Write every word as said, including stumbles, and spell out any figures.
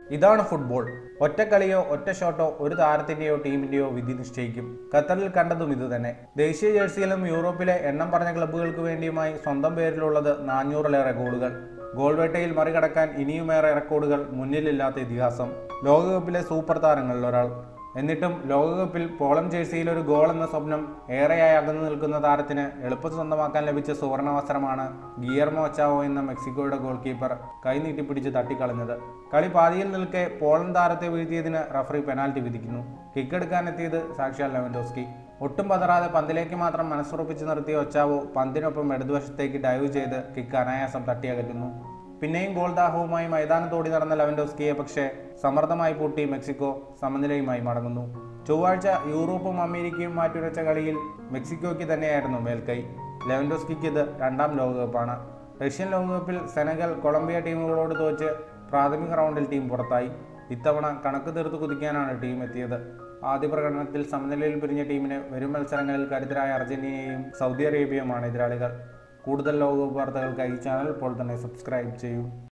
ഇതാണ് ഫുട്ബോൾ. ഒറ്റ കളിയോ ഒറ്റ ഷോട്ടോ ഒരു താരത്തിന്റെയോ ടീമിന്റെയോ വിധി നിശ്ചയിക്കും. ഖത്തറിൽ കണ്ടതും ഇത് തന്നെ. ദേശീയ ജേഴ്സിയിലും യൂറോപ്പിലെ എണ്ണം പറഞ്ഞ ക്ലബ്ബുകൾക്ക് വേണ്ടിയുമായി സ്വന്തം പേരിലുള്ളത് നാനൂറിലേറെ ഗോളുകൾ. ഗോൾ വേട്ടയിൽ മറികടക്കാൻ ഇനിയുമേറെ റെക്കോർഡുകൾ മുന്നിലില്ലാത്ത ഇതിഹാസം. ലോകകപ്പിലെ സൂപ്പർ താരങ്ങളിൽ ഒരാൾ. എന്നിട്ടും ലോകകപ്പിൽ പോളണ്ട് ജേഴ്സിയിൽ ഒരു ഗോൾ എന്ന സ്വപ്നം ഏറെയായി അകന്നു നിൽക്കുന്ന താരത്തിന് എളുപ്പം സ്വന്തമാക്കാൻ ലഭിച്ച സുവർണാവസരമാണ് ഗിയർമോ ഒച്ചാവോ എന്ന മെക്സിക്കോയുടെ ഗോൾ കീപ്പർ കൈനീട്ടിപ്പിടിച്ച് തട്ടിക്കളഞ്ഞത്. കളി പാതിയിൽ നിൽക്കെ പോളണ്ട് താരത്തെ വീഴ്ത്തിയതിന് റഫറി പെനാൽറ്റി വിധിക്കുന്നു. കിക്കെടുക്കാനെത്തിയത് സാക്ഷാൽ ലെവൻഡോസ്കി. ഒട്ടും പതറാതെ പന്തിലേക്ക് മാത്രം മനസ്സുറപ്പിച്ച് നിർത്തിയ ഒച്ചാവോ പന്തിനൊപ്പം ഇടതുവശത്തേക്ക് ഡൈവ് ചെയ്ത് കിക്ക് അനായാസം തട്ടിയകറ്റുന്നു. പിന്നെയും ഗോൾ ദാഹവുമായി മൈതാനത്തോടി നടന്ന ലെവൻഡോസ്കിയെ പക്ഷേ സമ്മർദ്ദമായി പൂട്ടി മെക്സിക്കോ സമനിലയുമായി മടങ്ങുന്നു. ചൊവ്വാഴ്ച യൂറോപ്പും അമേരിക്കയും മാറ്റുരച്ച കളിയിൽ മെക്സിക്കോയ്ക്ക് തന്നെയായിരുന്നു മേൽക്കൈ. ലെവൻഡോസ്കിക്ക് ഇത് രണ്ടാം ലോകകപ്പാണ്. റഷ്യൻ ലോകകപ്പിൽ സെനഗൽ, കൊളംബിയ ടീമുകളോട് തോറ്റ് പ്രാഥമിക റൗണ്ടിൽ ടീം പുറത്തായി. ഇത്തവണ കണക്ക് തീർത്ത് കുതിക്കാനാണ് ടീം എത്തിയത്. ആദ്യ പ്രകടനത്തിൽ സമനിലയിൽ പിരിഞ്ഞ ടീമിന് വരും മത്സരങ്ങളിൽ കരുത്തരായ അർജന്റീനയും സൗദി അറേബ്യയുമാണ് എതിരാളികൾ. കൂടുതൽ ലോകകപ്പ് വാർത്തകൾക്കായി ഈ ചാനൽ ഇപ്പോൾ തന്നെ സബ്സ്ക്രൈബ് ചെയ്യൂ.